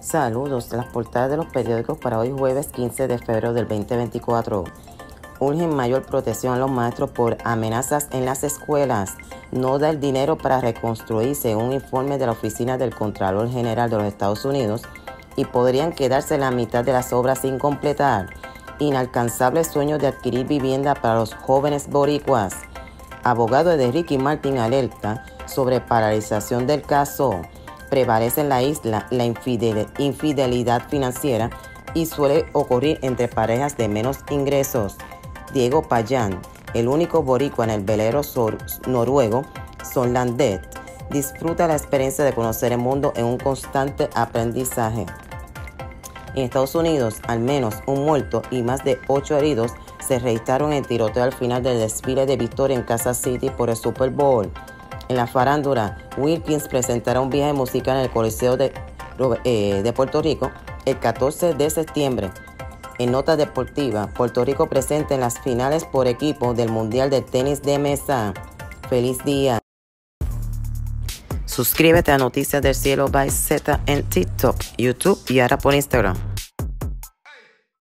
Saludos, las portadas de los periódicos para hoy jueves 15 de febrero del 2024. Urgen mayor protección a los maestros por amenazas en las escuelas. No da el dinero para reconstruir, según un informe de la Oficina del Contralor General de los Estados Unidos, y podrían quedarse la mitad de las obras sin completar. Inalcanzables sueños de adquirir vivienda para los jóvenes boricuas. Abogado de Ricky Martin alerta sobre paralización del caso. Prevalece en la isla la infidelidad financiera y suele ocurrir entre parejas de menos ingresos. Diego Payán, el único boricua en el velero noruego Sollandet, disfruta la experiencia de conocer el mundo en un constante aprendizaje. En Estados Unidos, al menos un muerto y más de 8 heridos se registraron en tiroteo al final del desfile de victoria en Kansas City por el Super Bowl. En la farándula, Wilkins presentará un viaje musical en el Coliseo de Puerto Rico el 14 de septiembre. En nota deportiva, Puerto Rico presente en las finales por equipo del Mundial de Tenis de Mesa. ¡Feliz día! Suscríbete a Noticias del Cielo by Z en TikTok, YouTube y ahora por Instagram.